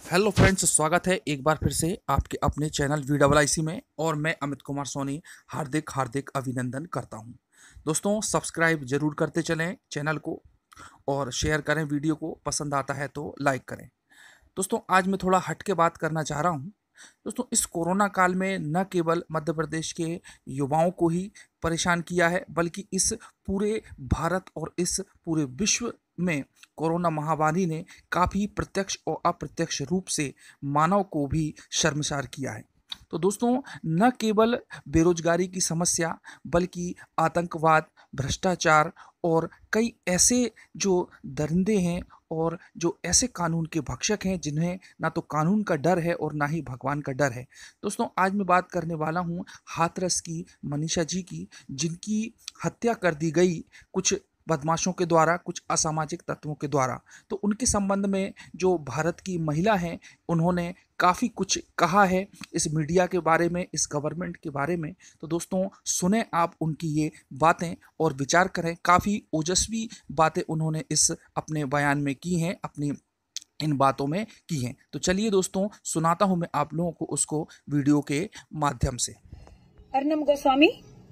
Hello friends, स्वागत है एक बार फिर से आपके अपने चैनल VIIC में। और मैं अमित कुमार सोनी हार्दिक हार्दिक अभिनंदन करता हूं। दोस्तों, सब्सक्राइब जरूर करते चलें चैनल को और शेयर करें वीडियो को, पसंद आता है तो लाइक करें। दोस्तों, आज मैं थोड़ा हट के बात करना चाह रहा हूं। दोस्तों, इस कोरोना काल में न केवल मध्य प्रदेश के युवाओं को ही परेशान किया है, बल्कि इस पूरे भारत और इस पूरे विश्व में कोरोना महामारी ने काफ़ी प्रत्यक्ष और अप्रत्यक्ष रूप से मानव को भी शर्मसार किया है। तो दोस्तों, न केवल बेरोजगारी की समस्या, बल्कि आतंकवाद, भ्रष्टाचार और कई ऐसे जो दरिंदे हैं और जो ऐसे कानून के भक्षक हैं जिन्हें ना तो कानून का डर है और ना ही भगवान का डर है। दोस्तों, आज मैं बात करने वाला हूँ हाथरस की मनीषा जी की, जिनकी हत्या कर दी गई कुछ बदमाशों के द्वारा, कुछ असामाजिक तत्वों के द्वारा। तो उनके संबंध में जो भारत की महिला हैं, उन्होंने काफ़ी कुछ कहा है इस मीडिया के बारे में, इस गवर्नमेंट के बारे में। तो दोस्तों, सुने आप उनकी ये बातें और विचार करें। काफ़ी ओजस्वी बातें उन्होंने इस अपने बयान में की हैं, अपनी इन बातों में की हैं। तो चलिए दोस्तों, सुनाता हूं मैं आप लोगों को उसको वीडियो के माध्यम से। अर्नब गोस्वामी,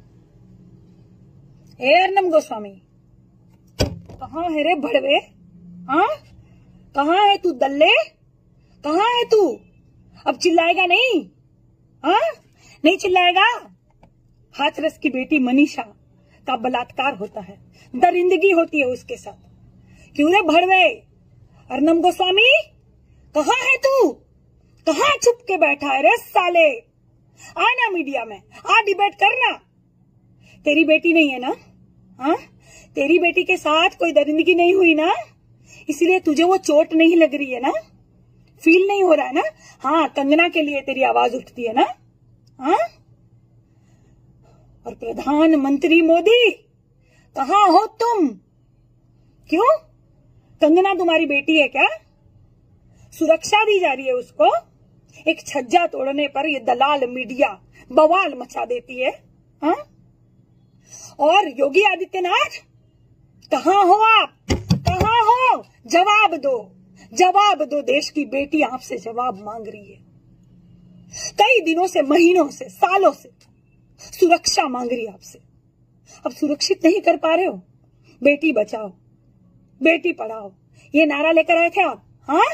हे अर्नब गोस्वामी, कहाँ है रे भड़वे? हाँ, कहाँ है तू दल्ले? कहाँ है तू? अब चिल्लाएगा नहीं? हाँ, नहीं चिल्लाएगा? हाथरस की बेटी मनीषा का बलात्कार होता है, दरिंदगी होती है उसके साथ। क्यों रे भड़वे? अर्नब गोस्वामी, कहाँ है तू? कहाँ छुप के बैठा है रे साले? आना मीडिया में, आ डिबेट करना। तेरी बेटी नहीं है ना? हाँ, तेरी बेटी के साथ कोई दरिंदगी नहीं हुई ना, इसलिए तुझे वो चोट नहीं लग रही है ना, फील नहीं हो रहा है ना। हाँ, कंगना के लिए तेरी आवाज उठती है ना। हाँ, और प्रधानमंत्री मोदी, कहाँ हो तुम? क्यों? कंगना तुम्हारी बेटी है क्या? सुरक्षा दी जा रही है उसको। एक छज्जा तोड़ने पर ये दलाल मीडिया बवाल मचा देती है। हाँ? और योगी आदित्यनाथ, कहाँ हो आप? कहाँ हो? जवाब दो, जवाब दो। देश की बेटी आपसे जवाब मांग रही है। कई दिनों से, महीनों से, सालों से सुरक्षा मांग रही है आपसे। अब सुरक्षित नहीं कर पा रहे हो। बेटी बचाओ, बेटी पढ़ाओ, ये नारा लेकर आए थे आप। हाँ,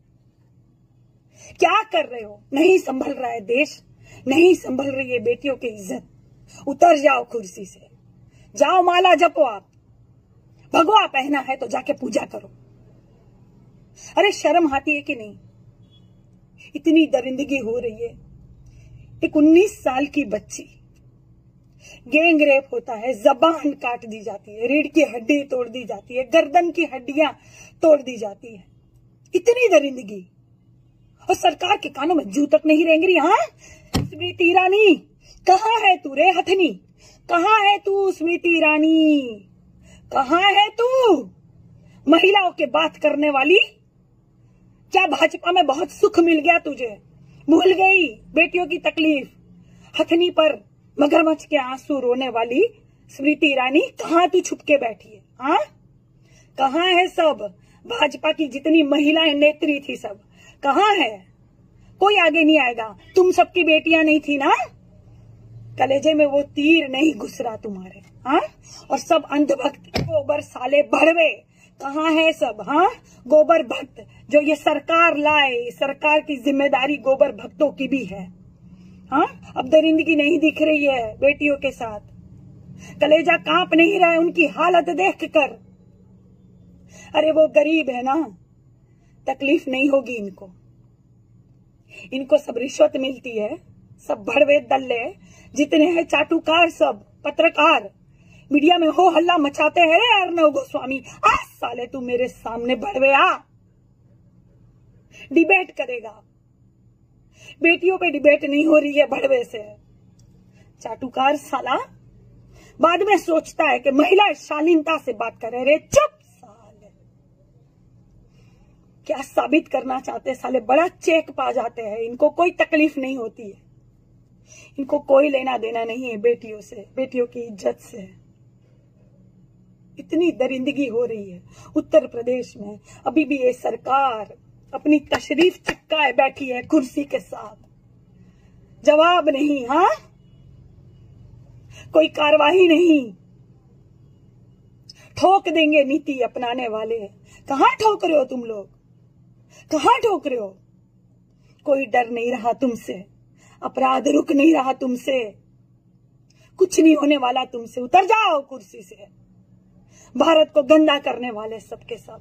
क्या कर रहे हो? नहीं संभल रहा है देश, नहीं संभल रही है बेटियों की इज्जत। उतर जाओ कुर्सी से, जाओ माला जपो। आप भगवा पहना है तो जाके पूजा करो। अरे शर्म आती है कि नहीं? इतनी दरिंदगी हो रही है। एक 19 साल की बच्ची, गैंग रेप होता है, जबान काट दी जाती है, रीढ़ की हड्डी तोड़ दी जाती है, गर्दन की हड्डियां तोड़ दी जाती है। इतनी दरिंदगी, और सरकार के कानों में जू तक नहीं रेंग रही। हाँ, स्मृति ईरानी, कहाँ है तू रे हथनी? कहाँ है तू स्मृति ईरानी? कहाँ है तू? महिलाओं के बात करने वाली। क्या भाजपा में बहुत सुख मिल गया तुझे? भूल गई बेटियों की तकलीफ। हथनी पर मगरमच्छ के आंसू रोने वाली स्मृति ईरानी, कहाँ तू छुप के बैठी है? हाँ, कहाँ है सब? भाजपा की जितनी महिलाएं नेत्री थी सब कहाँ है? कोई आगे नहीं आएगा। तुम सबकी बेटियां नहीं थी ना? कलेजे में वो तीर नहीं घुस रहा तुम्हारे। हाँ, और सब अंधभक्त गोबर साले भड़वे कहाँ है सब? हाँ, गोबर भक्त जो ये सरकार लाए, सरकार की जिम्मेदारी गोबर भक्तों की भी है। हाँ, अब दरिंदगी नहीं दिख रही है बेटियों के साथ। कलेजा कांप नहीं रहा है उनकी हालत देख कर। अरे वो गरीब है ना, तकलीफ नहीं होगी इनको। इनको सब रिश्वत मिलती है। सब भड़वे दल्ले जितने हैं, चाटुकार, सब पत्रकार मीडिया में हो हल्ला मचाते हैं। रे अर्नब गोस्वामी, आ साले तू मेरे सामने भड़वे आ, डिबेट करेगा। बेटियों पे डिबेट नहीं हो रही है भड़वे से। चाटुकार साला बाद में सोचता है कि महिला शालीनता से बात करे। रे चुप साले, क्या साबित करना चाहते साले? बड़ा चेक पा जाते हैं। इनको कोई तकलीफ नहीं होती है, इनको कोई लेना देना नहीं है बेटियों से, बेटियों की इज्जत से। इतनी दरिंदगी हो रही है उत्तर प्रदेश में। अभी भी ये सरकार अपनी तशरीफ चिपकाए बैठी है कुर्सी के साथ। जवाब नहीं, हाँ, कोई कार्रवाई नहीं। ठोक देंगे नीति अपनाने वाले। कहां ठोक रहे हो तुम लोग, कहां ठोक रहे हो? कोई डर नहीं रहा तुमसे, अपराध रुक नहीं रहा तुमसे, कुछ नहीं होने वाला तुमसे। उतर जाओ कुर्सी से। भारत को गंदा करने वाले सबके सब।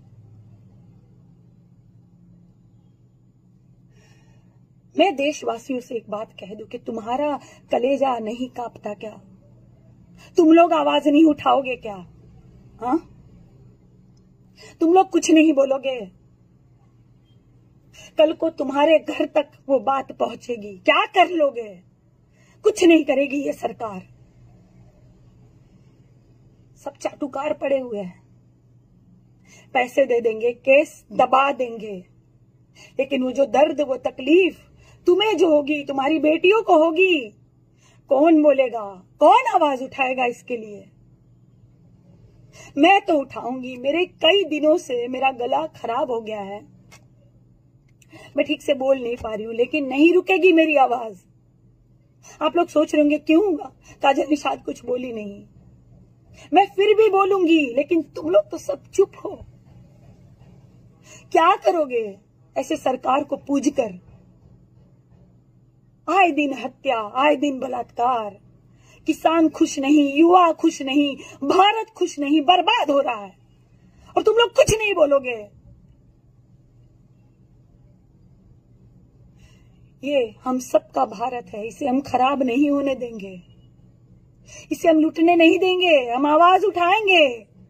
मैं देशवासियों से एक बात कह दूं कि तुम्हारा कलेजा नहीं कांपता क्या? तुम लोग आवाज नहीं उठाओगे क्या? हाँ, तुम लोग कुछ नहीं बोलोगे? कल को तुम्हारे घर तक वो बात पहुंचेगी, क्या कर लोगे? कुछ नहीं करेगी ये सरकार। सब चाटुकार पड़े हुए हैं, पैसे दे देंगे, केस दबा देंगे, लेकिन वो जो दर्द, वो तकलीफ तुम्हें जो होगी, तुम्हारी बेटियों को होगी, कौन बोलेगा? कौन आवाज उठाएगा इसके लिए? मैं तो उठाऊंगी। मेरे कई दिनों से मेरा गला खराब हो गया है, मैं ठीक से बोल नहीं पा रही हूं, लेकिन नहीं रुकेगी मेरी आवाज। आप लोग सोच रहे होंगे क्यों काजल निषाद कुछ बोली नहीं। मैं फिर भी बोलूंगी, लेकिन तुम लोग तो सब चुप हो। क्या करोगे ऐसे सरकार को पूज कर? आए दिन हत्या, आए दिन बलात्कार, किसान खुश नहीं, युवा खुश नहीं, भारत खुश नहीं, बर्बाद हो रहा है, और तुम लोग कुछ नहीं बोलोगे। ये हम सबका भारत है, इसे हम खराब नहीं होने देंगे, इसे हम लूटने नहीं देंगे, हम आवाज उठाएंगे।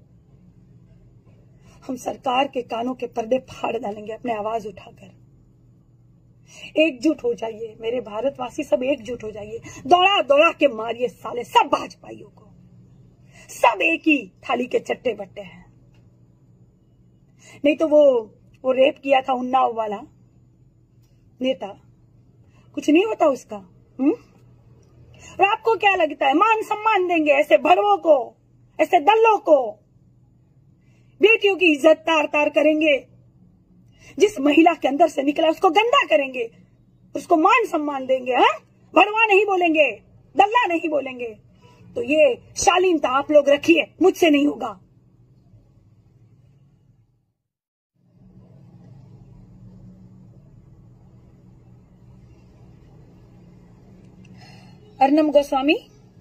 हम सरकार के कानों के पर्दे फाड़ डालेंगे अपने आवाज उठाकर। एकजुट हो जाइए मेरे भारतवासी, सब एकजुट हो जाइए। दौड़ा दौड़ा के मारिए साले सब भाजपाइयों को, सब एक ही थाली के चट्टे बट्टे हैं। नहीं तो वो रेप किया था उन्नाव वाला नेता, कुछ नहीं होता उसका। और आपको क्या लगता है मान सम्मान देंगे ऐसे भड़वों को, ऐसे दल्लों को? बेटियों की इज्जत तार तार करेंगे, जिस महिला के अंदर से निकला उसको गंदा करेंगे, उसको मान सम्मान देंगे। हाँ, भड़वा नहीं बोलेंगे, दल्ला नहीं बोलेंगे। तो ये शालीनता आप लोग रखिए, मुझसे नहीं होगा। अर्नम गोस्वामी,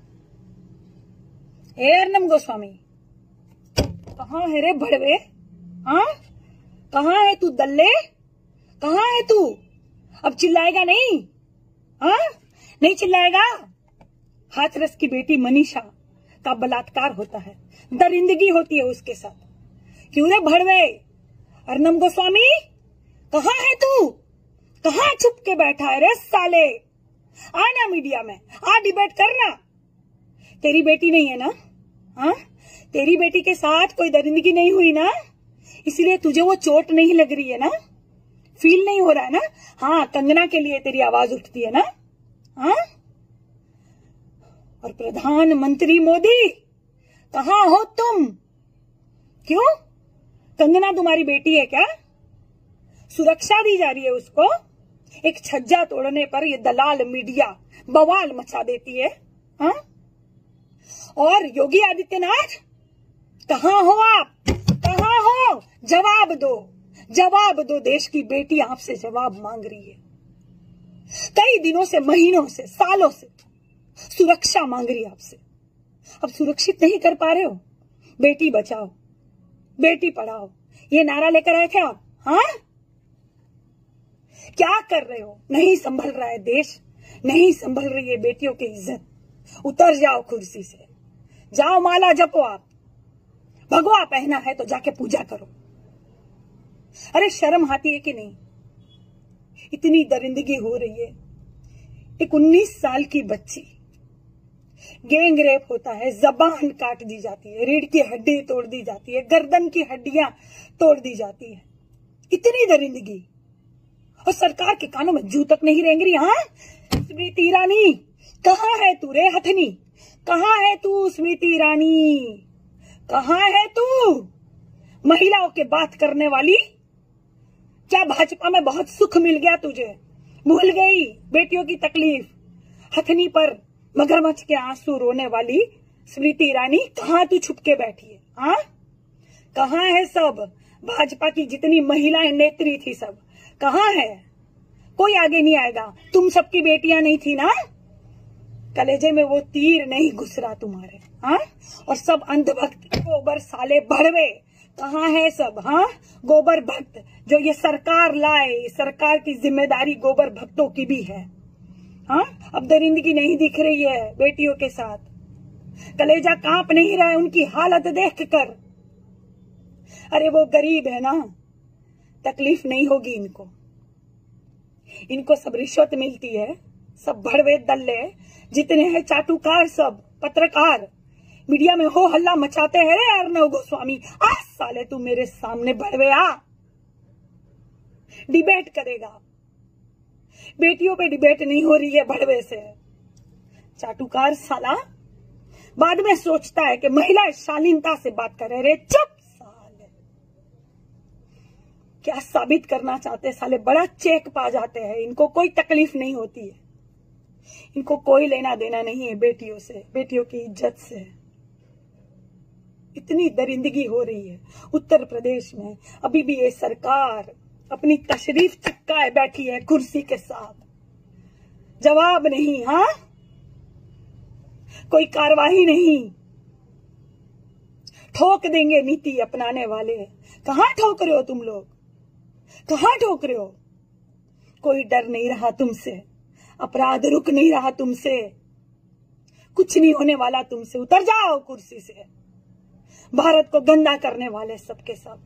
अर्नम गोस्वामी, कहाँ है रे भड़वे? हाँ, कहाँ है तू दल्ले? कहाँ है तू? अब चिल्लाएगा नहीं? हाँ, नहीं चिल्लाएगा? हाथरस की बेटी मनीषा का बलात्कार होता है, दरिंदगी होती है उसके साथ। क्यों रे भड़वे? अर्नम गोस्वामी, कहाँ है तू? कहाँ छुप के बैठा है रे साले? आना मीडिया में, आ डिबेट करना। तेरी बेटी नहीं है ना? हाँ, तेरी बेटी के साथ कोई दरिंदगी नहीं हुई ना, इसलिए तुझे वो चोट नहीं लग रही है ना, फील नहीं हो रहा है ना? हाँ, कंगना के लिए तेरी आवाज उठती है ना? हाँ, और प्रधानमंत्री मोदी कहाँ हो तुम? क्यों? कंगना तुम्हारी बेटी है क्या? सुरक्षा दी जा रही है उसको? एक छज्जा तोड़ने पर ये दलाल मीडिया बवाल मचा देती है। हाँ, और योगी आदित्यनाथ कहाँ हो आप? कहाँ हो? जवाब दो, जवाब दो। देश की बेटी आपसे जवाब मांग रही है, कई दिनों से, महीनों से, सालों से सुरक्षा मांग रही है आपसे। अब सुरक्षित नहीं कर पा रहे हो? बेटी बचाओ, बेटी पढ़ाओ, ये नारा लेकर आए थे आप। हाँ, क्या कर रहे हो? नहीं संभल रहा है देश, नहीं संभल रही है बेटियों की इज्जत। उतर जाओ कुर्सी से, जाओ माला जपो। आप भगवा पहना है तो जाके पूजा करो। अरे शर्म आती है कि नहीं? इतनी दरिंदगी हो रही है। एक 19 साल की बच्ची, गैंग रेप होता है, जबान काट दी जाती है, रीढ़ की हड्डी तोड़ दी जाती है, गर्दन की हड्डियां तोड़ दी जाती है। इतनी दरिंदगी, और सरकार के कानों में जू तक नहीं रेंग रही। हाँ, स्मृति ईरानी कहाँ है तू रे हथनी? कहाँ है तू स्मृति ईरानी? कहाँ है तू? महिलाओं के बात करने वाली क्या भाजपा में बहुत सुख मिल गया तुझे? भूल गई बेटियों की तकलीफ? हथनी पर मगरमच्छ के आंसू रोने वाली स्मृति ईरानी, कहां तू छुप के बैठी है? हाँ, कहां है सब? भाजपा की जितनी महिलाएं नेत्री थी सब कहां है? कोई आगे नहीं आएगा। तुम सबकी बेटियां नहीं थी ना? कलेजे में वो तीर नहीं घुस रहा तुम्हारे? हाँ, और सब अंधभक्त गोबर साले भड़वे कहां है सब? हाँ, गोबर भक्त जो ये सरकार लाए, सरकार की जिम्मेदारी गोबर भक्तों की भी है। हाँ, अब दरिंदगी नहीं दिख रही है बेटियों के साथ। कलेजा कांप नहीं रहा है उनकी हालत देख कर। अरे वो गरीब है ना, तकलीफ नहीं होगी इनको। इनको सब रिश्वत मिलती है, सब भड़वे दल्ले जितने हैं, चाटुकार, सब पत्रकार मीडिया में हो हल्ला मचाते हैं। रे अर्नब गोस्वामी, आ साले तू मेरे सामने भड़वे आ, डिबेट करेगा। बेटियों पे डिबेट नहीं हो रही है भड़वे से। चाटुकार साला बाद में सोचता है कि महिला शालीनता से बात करे। रे चुप साले, क्या साबित करना चाहते साले? बड़ा चेक पा जाते हैं, इनको कोई तकलीफ नहीं होती है, इनको कोई लेना देना नहीं है बेटियों से, बेटियों की इज्जत से। इतनी दरिंदगी हो रही है उत्तर प्रदेश में, अभी भी ये सरकार अपनी तशरीफ चिपकाए बैठी है कुर्सी के साथ। जवाब नहीं, हाँ, कोई कार्रवाई नहीं। ठोक देंगे नीति अपनाने वाले। कहां ठोक रहे हो तुम लोग? कहां ठोक रहे हो? कोई डर नहीं रहा तुमसे, अपराध रुक नहीं रहा तुमसे, कुछ नहीं होने वाला तुमसे। उतर जाओ कुर्सी से। भारत को गंदा करने वाले सबके सब।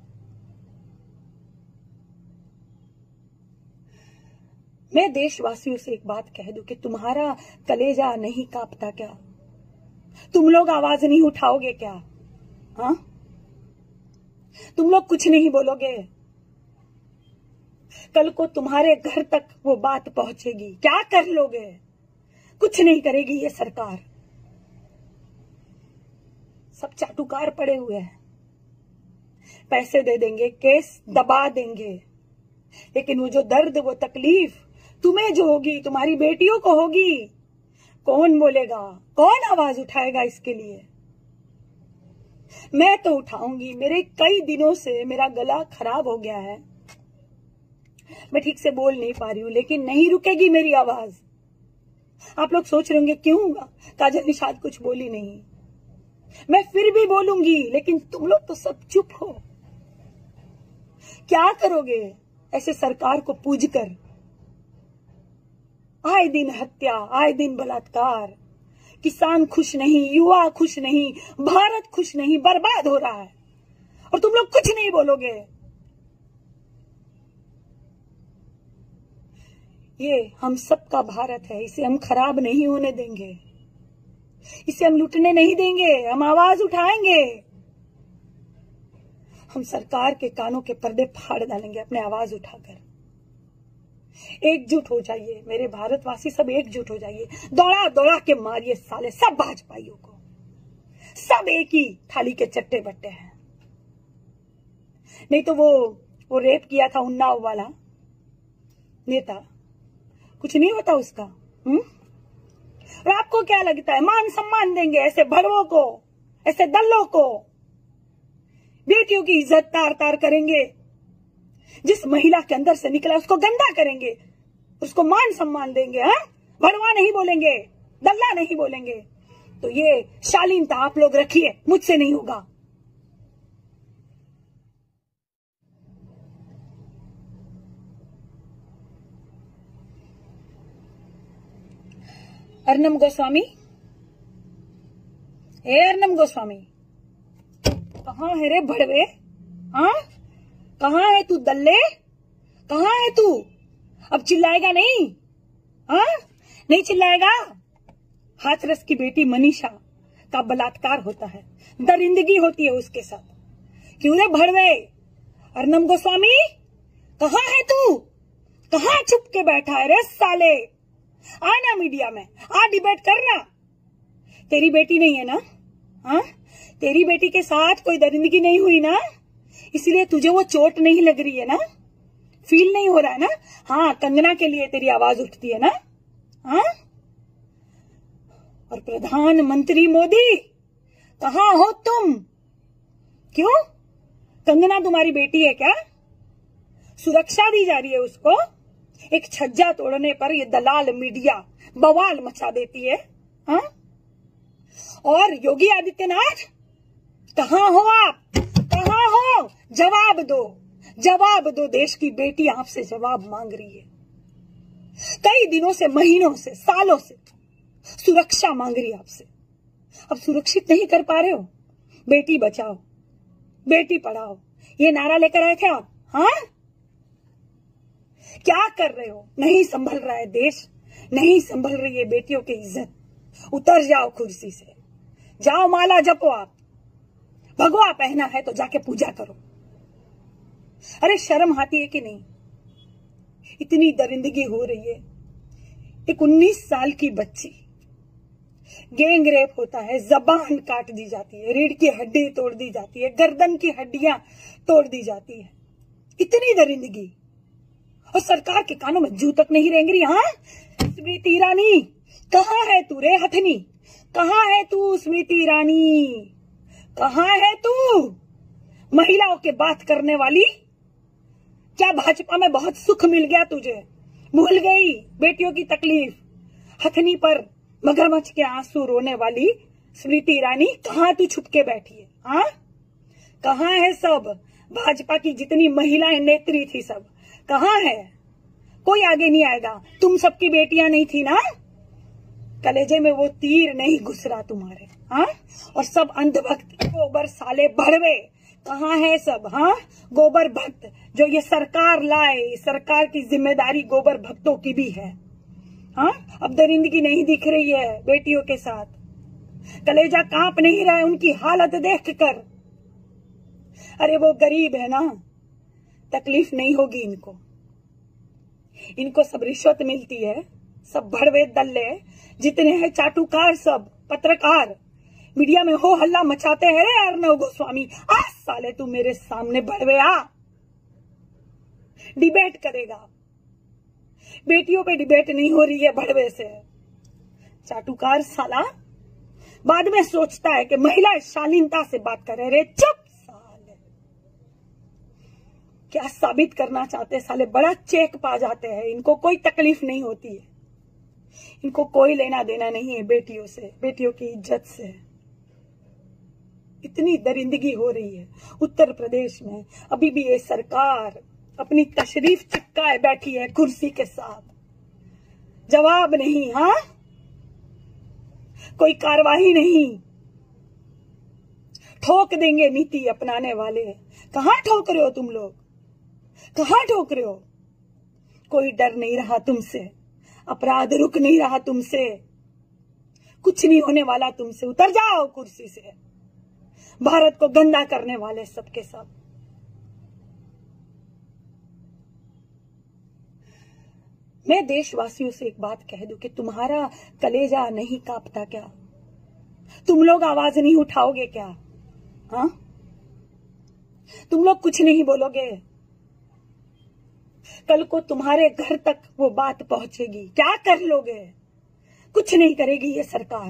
मैं देशवासियों से एक बात कह दूं कि तुम्हारा कलेजा नहीं कांपता क्या? तुम लोग आवाज नहीं उठाओगे क्या? हाँ, तुम लोग कुछ नहीं बोलोगे? कल को तुम्हारे घर तक वो बात पहुंचेगी, क्या कर लोगे? कुछ नहीं करेगी ये सरकार। सब चाटुकार पड़े हुए हैं, पैसे दे देंगे, केस दबा देंगे, लेकिन वो जो दर्द, वो तकलीफ तुम्हें जो होगी, तुम्हारी बेटियों को होगी, कौन बोलेगा? कौन आवाज उठाएगा इसके लिए? मैं तो उठाऊंगी। मेरे कई दिनों से मेरा गला खराब हो गया है, मैं ठीक से बोल नहीं पा रही हूं, लेकिन नहीं रुकेगी मेरी आवाज। आप लोग सोच रहे होंगे क्यों काजल निषाद कुछ बोली नहीं। मैं फिर भी बोलूंगी, लेकिन तुम लोग तो सब चुप हो। क्या करोगे ऐसे सरकार को पूज कर? आए दिन हत्या, आए दिन बलात्कार, किसान खुश नहीं, युवा खुश नहीं, भारत खुश नहीं, बर्बाद हो रहा है, और तुम लोग कुछ नहीं बोलोगे। ये हम सबका भारत है, इसे हम खराब नहीं होने देंगे, इसे हम लूटने नहीं देंगे, हम आवाज उठाएंगे। हम सरकार के कानों के पर्दे फाड़ डालेंगे अपने आवाज उठाकर। एकजुट हो जाइए मेरे भारतवासी, सब एकजुट हो जाइए। दौड़ा दौड़ा के मारिए साले सब भाजपाइयों को, सब एक ही थाली के चट्टे बट्टे हैं। नहीं तो वो रेप किया था उन्नाव वाला नेता, कुछ नहीं होता उसका। और आपको क्या लगता है मान सम्मान देंगे ऐसे भड़वों को, ऐसे दल्लों को? बेटियों की इज्जत तार तार करेंगे, जिस महिला के अंदर से निकला उसको गंदा करेंगे, उसको मान सम्मान देंगे। हाँ, भड़वा नहीं बोलेंगे, दल्ला नहीं बोलेंगे। तो ये शालीनता आप लोग रखिए, मुझसे नहीं होगा। अर्नब गोस्वामी, अर्नब गोस्वामी, कहां है रे भड़वे? हाँ, कहां है तू दल्ले? कहां है तू? अब चिल्लाएगा नहीं? हाँ, नहीं चिल्लाएगा? हाथरस की बेटी मनीषा का बलात्कार होता है, दरिंदगी होती है उसके साथ। क्यों रे भड़वे? अर्नब गोस्वामी, कहां है तू? कहां छुप के बैठा है रे साले? आना मीडिया में, आ डिबेट करना। तेरी बेटी नहीं है ना? हाँ, तेरी बेटी के साथ कोई दरिंदगी नहीं हुई ना, इसलिए तुझे वो चोट नहीं लग रही है ना? फील नहीं हो रहा है ना? हाँ, कंगना के लिए तेरी आवाज उठती है ना? हाँ? और प्रधानमंत्री मोदी, कहाँ हो तुम? क्यों? कंगना तुम्हारी बेटी है क्या? सुरक्षा दी जा रही है उसको? एक छज्जा तोड़ने पर ये दलाल मीडिया बवाल मचा देती है। हाँ? और योगी आदित्यनाथ, कहाँ हो आप? कहाँ हो? जवाब दो, जवाब दो। देश की बेटी आपसे जवाब मांग रही है। कई दिनों से, महीनों से, सालों से सुरक्षा मांग रही है आपसे। अब सुरक्षित नहीं कर पा रहे हो। बेटी बचाओ, बेटी पढ़ाओ, ये नारा लेकर आए थे आप। हाँ, क्या कर रहे हो? नहीं संभल रहा है देश, नहीं संभल रही है बेटियों की इज्जत। उतर जाओ कुर्सी से, जाओ माला जपो आप। भगवा पहना है तो जाके पूजा करो। अरे शर्म आती है कि नहीं? इतनी दरिंदगी हो रही है। एक 19 साल की बच्ची, गैंग रेप होता है, जबान काट दी जाती है, रीढ़ की हड्डी तोड़ दी जाती है, गर्दन की हड्डियां तोड़ दी जाती है। इतनी दरिंदगी, और सरकार के कानों में जू तक नहीं रेंग रही। हाँ, स्मृति ईरानी, कहाँ है तू रे हथनी? कहाँ है तू स्मृति ईरानी? कहाँ है तू? महिलाओं के बात करने वाली। क्या भाजपा में बहुत सुख मिल गया तुझे? भूल गई बेटियों की तकलीफ? हथनी पर मगरमच्छ के आंसू रोने वाली स्मृति ईरानी, कहाँ तू छुप के बैठी है? हाँ, कहाँ है सब? भाजपा की जितनी महिलाएं नेत्री थी सब कहाँ है? कोई आगे नहीं आएगा। तुम सबकी बेटियां नहीं थी ना? कलेजे में वो तीर नहीं घुस रहा तुम्हारे। हाँ, और सब अंधभक्त, गोबर साले भड़वे, कहाँ है सब? हाँ, गोबर भक्त जो ये सरकार लाए, सरकार की जिम्मेदारी गोबर भक्तों की भी है। हाँ, अब दरिंदगी नहीं दिख रही है बेटियों के साथ। कलेजा कांप नहीं रहा है उनकी हालत देख कर। अरे वो गरीब है ना, तकलीफ नहीं होगी इनको। इनको सब रिश्वत मिलती है, सब भड़वे दल्ले जितने हैं, चाटुकार, सब पत्रकार मीडिया में हो हल्ला मचाते हैं। रे अर्नव गोस्वामी, आ साले तू मेरे सामने भड़वे आ, डिबेट करेगा। बेटियों पे डिबेट नहीं हो रही है भड़वे से। चाटुकार साला बाद में सोचता है कि महिला शालीनता से बात करे। रे चुप साले, क्या साबित करना चाहते साले? बड़ा चेक पा जाते हैं। इनको कोई तकलीफ नहीं होती है, इनको कोई लेना देना नहीं है बेटियों से, बेटियों की इज्जत से। इतनी दरिंदगी हो रही है उत्तर प्रदेश में। अभी भी ये सरकार अपनी तशरीफ चिपकाए बैठी है कुर्सी के साथ। जवाब नहीं। हाँ, कोई कार्रवाई नहीं। ठोक देंगे नीति अपनाने वाले। कहां ठोक रहे हो तुम लोग? कहां ठोक रहे हो? कोई डर नहीं रहा तुमसे, अपराध रुक नहीं रहा तुमसे, कुछ नहीं होने वाला तुमसे। उतर जाओ कुर्सी से, भारत को गंदा करने वाले सबके सब। मैं देशवासियों से एक बात कह दूं कि तुम्हारा कलेजा नहीं कांपता क्या? तुम लोग आवाज नहीं उठाओगे क्या? हाँ, तुम लोग कुछ नहीं बोलोगे? कल को तुम्हारे घर तक वो बात पहुंचेगी, क्या कर लोगे? कुछ नहीं करेगी ये सरकार।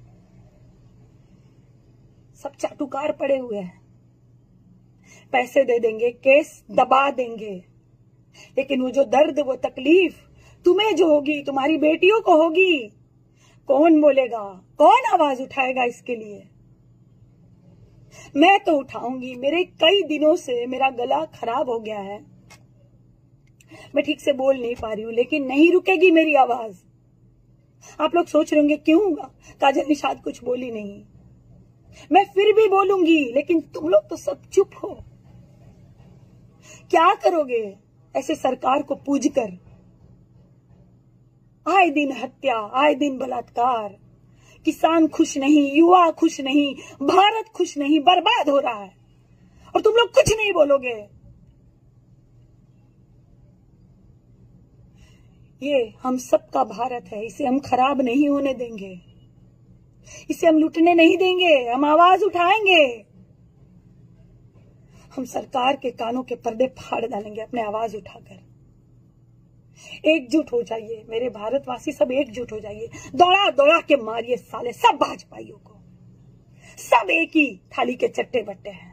सब चाटुकार पड़े हुए हैं, पैसे दे देंगे, केस दबा देंगे, लेकिन वो जो दर्द, वो तकलीफ तुम्हें जो होगी, तुम्हारी बेटियों को होगी, कौन बोलेगा? कौन आवाज उठाएगा इसके लिए? मैं तो उठाऊंगी। मेरे कई दिनों से मेरा गला खराब हो गया है, मैं ठीक से बोल नहीं पा रही हूं, लेकिन नहीं रुकेगी मेरी आवाज। आप लोग सोच रहे होंगे क्यों काजल निषाद कुछ बोली नहीं। मैं फिर भी बोलूंगी, लेकिन तुम लोग तो सब चुप हो। क्या करोगे ऐसे सरकार को पूज कर? आए दिन हत्या, आए दिन बलात्कार, किसान खुश नहीं, युवा खुश नहीं, भारत खुश नहीं, बर्बाद हो रहा है, और तुम लोग कुछ नहीं बोलोगे। ये हम सबका भारत है, इसे हम खराब नहीं होने देंगे, इसे हम लूटने नहीं देंगे, हम आवाज उठाएंगे। हम सरकार के कानों के पर्दे फाड़ डालेंगे अपने आवाज उठाकर। एकजुट हो जाइए मेरे भारतवासी, सब एकजुट हो जाइए। दौड़ा दौड़ा के मारिए साले सब भाजपाइयों को, सब एक ही थाली के चट्टे बट्टे हैं।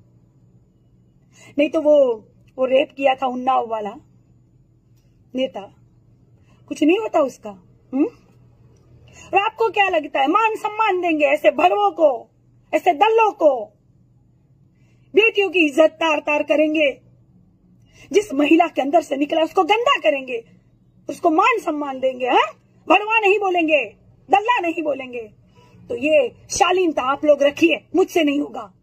नहीं तो वो रेप किया था उन्नाव वाला नेता, कुछ नहीं होता उसका। और आपको क्या लगता है मान सम्मान देंगे ऐसे भड़वों को, ऐसे दल्लों को? बेटियों की इज्जत तार तार करेंगे, जिस महिला के अंदर से निकला उसको गंदा करेंगे, उसको मान सम्मान देंगे। भड़वा नहीं बोलेंगे, दल्ला नहीं बोलेंगे। तो ये शालीनता आप लोग रखिए, मुझसे नहीं होगा।